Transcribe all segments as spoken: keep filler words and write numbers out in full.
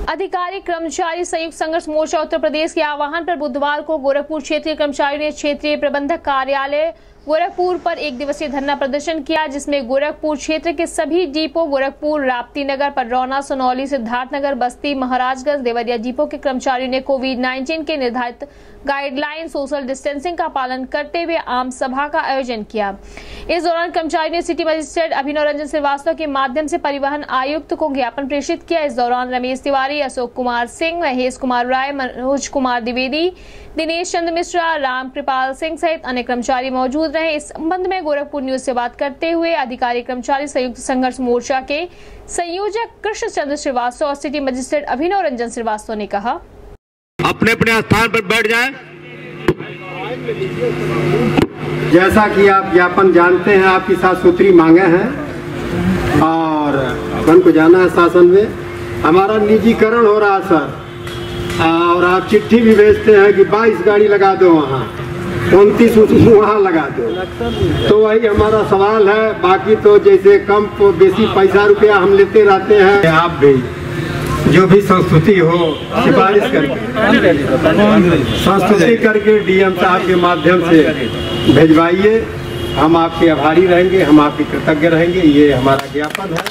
अधिकारी कर्मचारी संयुक्त संघर्ष मोर्चा उत्तर प्रदेश के आह्वान पर बुधवार को गोरखपुर क्षेत्रीय कर्मचारियों ने क्षेत्रीय प्रबंधक कार्यालय गोरखपुर पर एक दिवसीय धरना प्रदर्शन किया, जिसमें गोरखपुर क्षेत्र के सभी डिपो गोरखपुर, राप्ती नगर, पडरौना, सोनौली, सिद्धार्थनगर, बस्ती, महाराजगंज, देवरिया डिपो के कर्मचारियों ने कोविड उन्नीस के निर्धारित गाइडलाइन सोशल डिस्टेंसिंग का पालन करते हुए आम सभा का आयोजन किया। इस दौरान कर्मचारियों ने सिटी मजिस्ट्रेट अभिनव रंजन श्रीवास्तव के माध्यम से परिवहन आयुक्त को ज्ञापन प्रेषित किया। इस दौरान रमेश तिवारी, अशोक कुमार सिंह, महेश कुमार राय, मनोज कुमार द्विवेदी, दिनेश चंद्र मिश्रा, राम कृपाल सिंह सहित अन्य कर्मचारी मौजूद रहे। इस संबंध में गोरखपुर न्यूज से बात करते हुए अधिकारी कर्मचारी संयुक्त संघर्ष मोर्चा के संयोजक कृष्ण चंद्र श्रीवास्तव और सिटी मजिस्ट्रेट अभिनव रंजन श्रीवास्तव ने कहा, अपने अपने स्थान पर बैठ जाएं। जैसा कि आप ज्ञापन जानते हैं, आपकी सात सूत्री मांगे हैं और अपन को जाना है शासन में हमारा निजीकरण हो रहा सर, और आप चिट्ठी भी भेजते हैं कि बाईस गाड़ी लगा दो, वहाँ उनतीस वहाँ लगा दो। तो वही हमारा सवाल है। बाकी तो जैसे कम तो बेसी पैसा रुपया हम लेते रहते हैं, आप भी जो भी संस्तुति हो सिफारिश करके संस्तुति करके डीएम साहब के माध्यम से भेजवाइए। हम आपके आभारी रहेंगे, हम आपके कृतज्ञ रहेंगे। ये हमारा ज्ञापन है।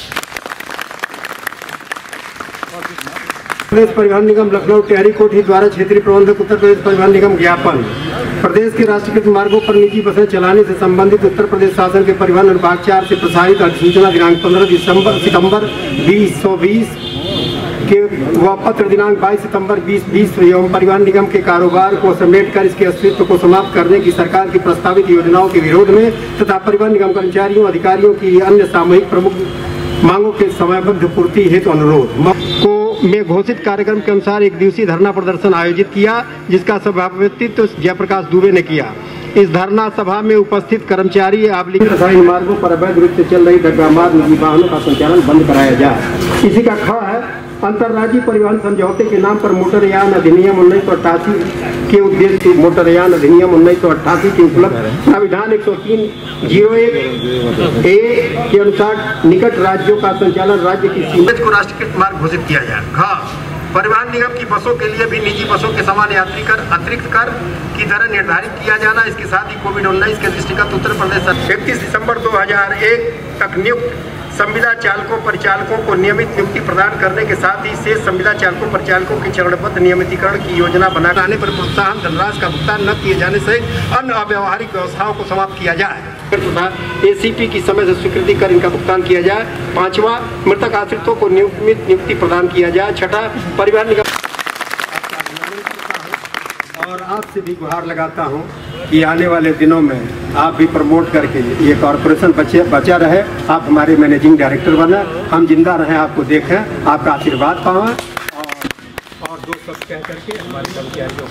प्रदेश परिवहन निगम लखनऊ टेहरी कोठी द्वारा क्षेत्रीय प्रबंधक उत्तर प्रदेश परिवहन निगम ज्ञापन। प्रदेश के राष्ट्रीयकृत मार्गों पर निजी बसें चलाने से संबंधित उत्तर प्रदेश शासन के परिवहन विभाग चार से प्रसारित अधिसूचना दिनांक पंद्रह दिसंबर सितंबर बीस सौ बीस के व पत्र दिनांक बाईस सितंबर बीस बीस एवं परिवहन निगम के कारोबार को समेटकर इसके अस्तित्व को समाप्त करने की सरकार की प्रस्तावित योजनाओं के विरोध में तथा परिवहन निगम कर्मचारियों अधिकारियों की अन्य सामूहिक प्रमुख मांगों के समयबद्ध पूर्ति हेतु अनुरोध को में घोषित कार्यक्रम के अनुसार एक दिवसीय धरना प्रदर्शन आयोजित किया, जिसका सभापतित्व जयप्रकाश दुबे ने किया। इस धरना सभा में उपस्थित कर्मचारी रासायनिक मार्गों पर अवैध रूप से चल रही डग्गामार निजी वाहनों का संचालन बंद कराया जाए। इसी का ख है अंतर्राज्यीय परिवहन समझौते के नाम पर मोटरयान अधिनियम उन्नीस सौ अट्ठासी के उद्देश्य से मोटरयान अधिनियम उन्नीस सौ अट्ठासी के उपलब्ध प्राविधान एक सौ तीन जीरो एक ए के अनुसार निकट राज्यों का संचालन राज्य की सीमा को राष्ट्रीयकृत मार्ग घोषित किया जाए। हाँ, परिवहन निगम की बसों के लिए भी निजी बसों के समान यात्री कर अतिरिक्त कर की दर निर्धारित किया जाना। इसके साथ ही कोविड उन्नीस के दृष्टिगत उत्तर प्रदेश इकतीस दिसंबर दो हजार एक तक नियुक्त संविदा चालकों परिचालकों को नियमित नियुक्ति प्रदान करने के साथ ही शेष संविदा चालकों परिचालकों के चरणबद्ध नियमितीकरण की योजना बनाने पर प्रोत्साहन धनराशि का भुगतान न किए जाने सहित अन्य अव्यावहारिक व्यवस्थाओं को समाप्त किया जाए तथा एसीपी की समय से स्वीकृति कर इनका भुगतान किया जाए। पांचवा, मृतक आश्रितों को नियमित नियुक्ति प्रदान किया जाए। छठा, परिवहन निगम और आपसे भी गुहार लगाता हूं कि आने वाले दिनों में आप भी प्रमोट करके ये कॉरपोरेशन बचे बचा रहे, आप हमारे मैनेजिंग डायरेक्टर बने, हम जिंदा रहें, आपको देखें, आपका आशीर्वाद पाएं और, और दो सब कह करके हमारे कर्मचारियों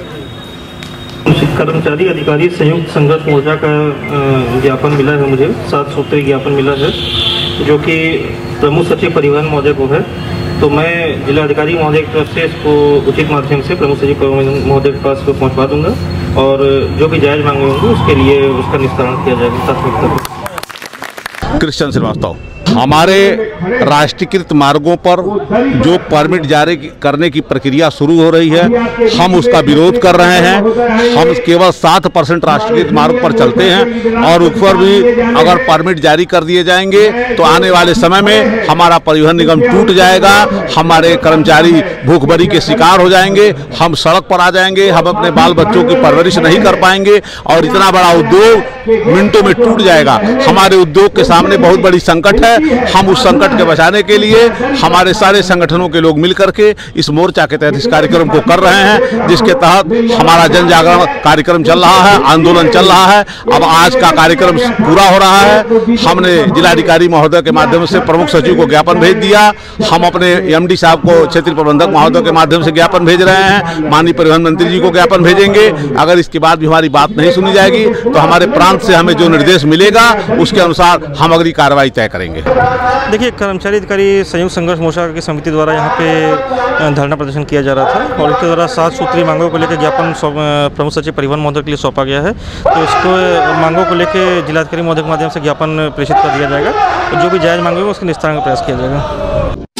को कर्मचारी अधिकारी संयुक्त संघर्ष मोर्चा का ज्ञापन मिला है। मुझे सात सूत्री ज्ञापन मिला है जो कि प्रमुख सचिव परिवहन महोदय को है। तो मैं जिला अधिकारी महोदय की तरफ से इसको उचित माध्यम से प्रमुख सचिव परिवहन महोदय के पास पहुंचवा दूंगा और जो भी जायज मांगे होंगे उसके लिए उसका निस्तारण किया जाएगा प्राथमिकता। कृष्ण श्रीवास्तव, हमारे राष्ट्रीयकृत मार्गों पर जो परमिट जारी करने की प्रक्रिया शुरू हो रही है, हम उसका विरोध कर रहे हैं। हम केवल सात परसेंट राष्ट्रीयकृत मार्ग पर चलते हैं और उस पर भी अगर परमिट जारी कर दिए जाएंगे तो आने वाले समय में हमारा परिवहन निगम टूट जाएगा, हमारे कर्मचारी भूखमरी के शिकार हो जाएंगे, हम सड़क पर आ जाएंगे, हम अपने बाल बच्चों की परवरिश नहीं कर पाएंगे और इतना बड़ा उद्योग मिनटों में टूट जाएगा। हमारे उद्योग के सामने बहुत बड़ी संकट है। हम उस संकट के बचाने के लिए हमारे सारे संगठनों के लोग मिलकर के इस मोर्चा के तहत इस कार्यक्रम को कर रहे हैं, जिसके तहत हमारा जन जागरण कार्यक्रम चल रहा है, आंदोलन चल रहा है। अब आज का कार्यक्रम पूरा हो रहा है। हमने जिलाधिकारी महोदय के माध्यम से प्रमुख सचिव को ज्ञापन भेज दिया। हम अपने एमडी साहब को क्षेत्रीय प्रबंधक महोदय के माध्यम से ज्ञापन भेज रहे हैं। माननीय परिवहन मंत्री जी को ज्ञापन भेजेंगे। अगर इसके बाद भी हमारी बात नहीं सुनी जाएगी तो हमारे प्रांत से हमें जो निर्देश मिलेगा उसके अनुसार हम अगली कार्रवाई तय करेंगे। देखिए, कर्मचारी अधिकारी संयुक्त संघर्ष मोर्चा की समिति द्वारा यहाँ पे धरना प्रदर्शन किया जा रहा था और इसके द्वारा सात सूत्री मांगों को लेकर ज्ञापन प्रमुख सचिव परिवहन महोदय के लिए सौंपा गया है। तो इसको मांगों को लेकर जिलाधिकारी महोदय के माध्यम से ज्ञापन प्रेषित कर दिया जाएगा और जो भी जायज मांगे उसके निस्तारण का प्रयास किया जाएगा।